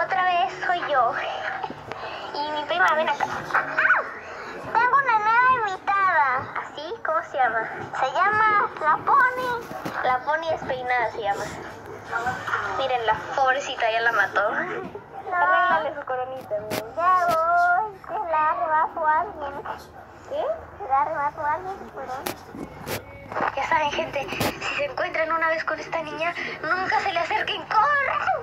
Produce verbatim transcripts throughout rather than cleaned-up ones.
otra vez soy yo. Y mi prima, ven acá. ¡Ah! Tengo una nueva invitada. ¿Así? ¿Cómo se llama? Se llama La Pony. La Pony despeinada se llama. Miren, la pobrecita ya la mató. No. Arréglale su coronita, miren. Ya voy. Se la arrebató a alguien. ¿Qué? Se la arrebató a alguien su corona. Ya saben, gente, si se encuentran una vez con esta niña, nunca se le acerquen. ¡Corran!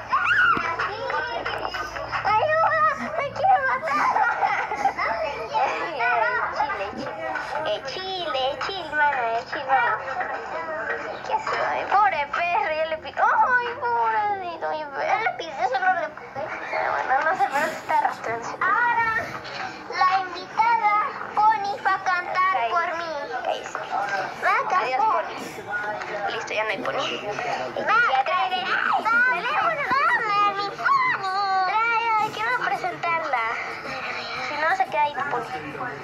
¡Ayuda! ¡Me quiero matar! Eh, chile, chile, mano, eh, chile, mano. ¿Qué hace? Pobre perro, ya le pido. ¡Ay, pobrecito, mi perro! Ya le pisé, solo le pisé. Bueno, no sé, pero se está arrastrando. Ahora, la invitada Pony va a cantar por mí. Cállese. Va a cantar. Adiós, Pony. Listo, ya no hay Pony. Va a traer. ¡Teléfono! ¡Dame mi Pony! Trae, quiero presentarla. Si no, se queda ahí tu Pony.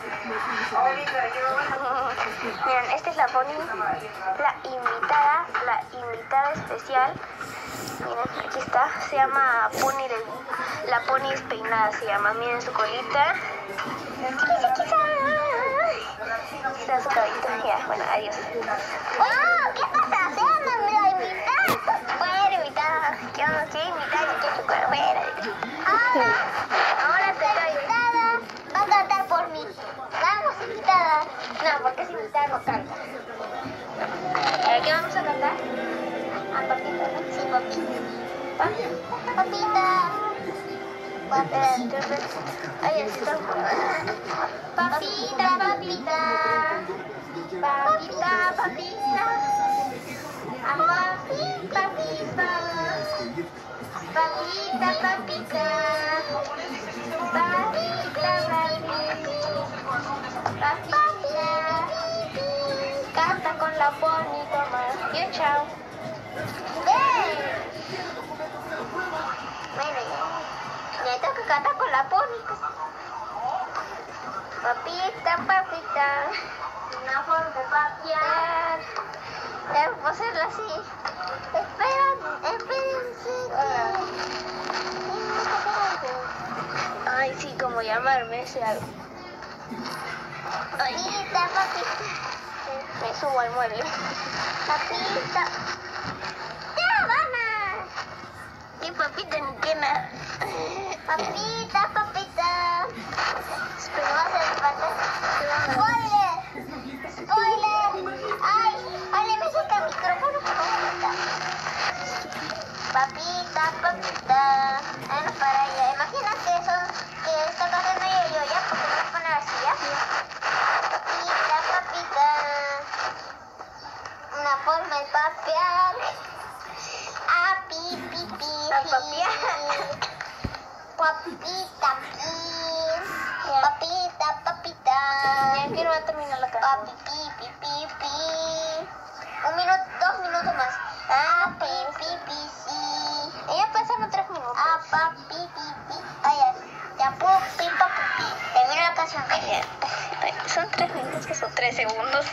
Miren, esta es la Pony, la invitada, la invitada especial. Miren, aquí está, se llama Pony de la Pony despeinada se llama. Miren su colita. Está su cabello. Ya, bueno, adiós. ¡Oh! ¿Qué pasa? Se llama la invitada. Fuera, invitada. ¿Qué onda? ¿Qué invitada? ¿Qué chucar? Fuera. Ahora, ahora te la invitada va a cantar por mí. Vamos, invitada. No, porque si invitada no canta. ¿Qué vamos a cantar? A papita, ¿no? Sí, papita. Papita. Papita. Ay, está. Papita, papita. Papita, papita. A papi, papita. Papita, papita. Papita, papita. Canta con la Pony, toma. Yo, chao. ¡Ven! Bueno, ya tengo que cantar con la Pony. Papita, papita. Una forma de papiar. Debo hacerla así. Espera, espérense. Ay, sí, como llamarme ese algo. Papita, papita. Me subo al mueble. Papita. ¡Ya, vamos! ¿Qué papita ni qué nada? Papita, papita. Pero va a ser parte. ¡Spoiler! ¡Spoiler! ¡Ay! ¡Ay, me saca el micrófono! Papita, papita. Bueno, para ella. Imagina que son, que está cantando yo, yo ya, porque me voy a poner así, ¿ya? Papita, papita. Una forma de papear. Ah, pi, pi, pi, pi. Papita, pi. Papita, papita. Ya quiero terminar la canción. Papi, pi, pi, pi, pi. Un minuto, dos minutos más. Ah, pi, pi, pi, sí. Ella pasaron tres minutos. Ah, papi, pi, pi. Ay, ya, ya, pu, pi, papi, pi. Termina la canción. Ay, son tres minutos, que son tres segundos.